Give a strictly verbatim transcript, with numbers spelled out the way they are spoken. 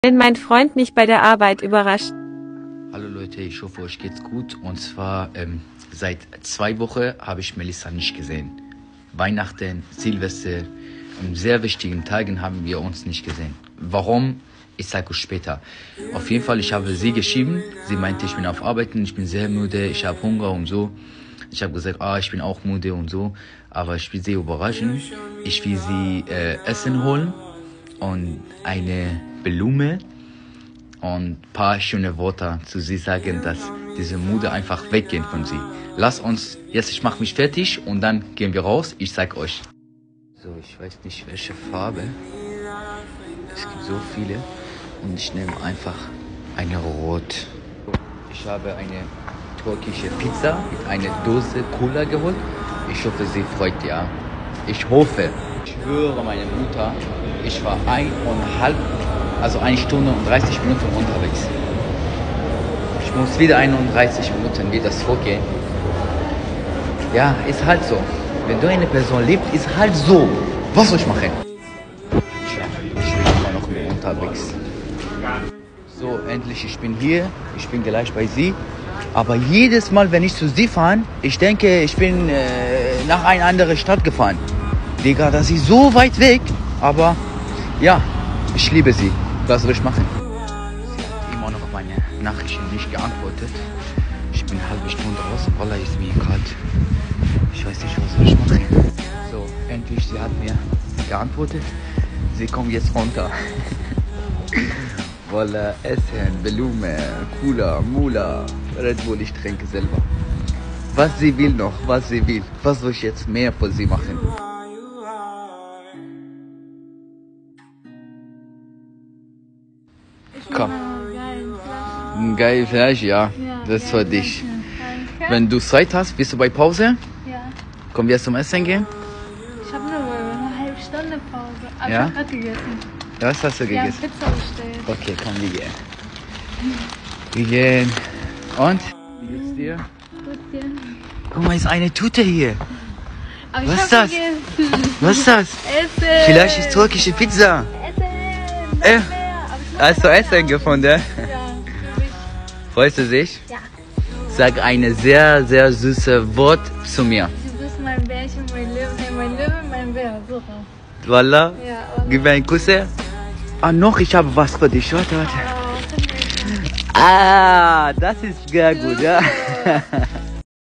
Wenn mein Freund mich bei der Arbeit überrascht. Hallo Leute, ich hoffe euch geht's gut. Und zwar ähm, seit zwei Wochen habe ich Melissa nicht gesehen. Weihnachten, Silvester, an sehr wichtigen Tagen haben wir uns nicht gesehen. Warum? Ich sage euch später. Auf jeden Fall, ich habe sie geschrieben. Sie meinte, ich bin auf Arbeiten, ich bin sehr müde, ich habe Hunger und so. Ich habe gesagt, ah, ich bin auch müde und so. Aber ich will sie überraschen. Ich will sie äh, Essen holen und eine Blume und ein paar schöne Worte zu sie sagen, dass diese Mude einfach weggehen von sie. Lass uns, jetzt ich mache mich fertig und dann gehen wir raus, ich zeig euch. So, ich weiß nicht welche Farbe, es gibt so viele und ich nehme einfach eine Rot. Ich habe eine türkische Pizza mit einer Dose Cola geholt, ich hoffe sie freut ja. Ich hoffe, ich schwöre meine Mutter, ich war eineinhalb Also eine Stunde und dreißig Minuten unterwegs. Ich muss wieder einunddreißig Minuten wieder zurückgehen. Ja, ist halt so. Wenn du eine Person liebst, ist halt so. Was soll ich machen? Tja, ich bin immer noch unterwegs. So, endlich, ich bin hier. Ich bin gleich bei sie. Aber jedes Mal, wenn ich zu sie fahre, ich denke, ich bin äh, nach einer anderen Stadt gefahren. Digga, das ist so weit weg. Aber ja, ich liebe sie. Was soll ich machen? Sie hat immer noch auf meine Nachrichten nicht geantwortet. Ich bin eine halbe Stunde raus. Wallah, ist mir kalt. Ich weiß nicht, was soll ich machen. So, endlich, sie hat mir geantwortet. Sie kommt jetzt runter. Wallah, Essen, Blume, Cola, Mula, Red Bull, ich trinke selber. Was sie will noch, was sie will. Was soll ich jetzt mehr für sie machen? Komm. Ein geiles Fleisch, ja. Das ist für dich. Wenn du Zeit hast, bist du bei Pause? Ja. Können wir zum Essen gehen? Ich habe nur eine halbe Stunde Pause. Aber Ja? ich habe gerade gegessen. Was hast du Wir haben gegessen? Pizza bestellt. Okay, komm, wir gehen. Wir gehen. Und? Wie geht's dir? Gut, ja. Guck mal, ist eine Tüte hier. Aber Was ich ist hab das? Gegessen. Was ist das? Essen. Vielleicht ist türkische Pizza. Essen. Äh, Noch mehr. Aber ich muss hast du noch Essen mehr. gefunden? Ja, für mich. Freust du dich? Ja. Sag eine sehr, sehr süße Wort zu mir. Du bist mein Bärchen, mein Löwe, nee, mein Löwe, mein Bär. So. Wallah. Ja, aber Gib mir einen Kuss. Ah, noch, ich habe was für dich. Warte, warte. oh, Ah, das ist sehr gut, ja.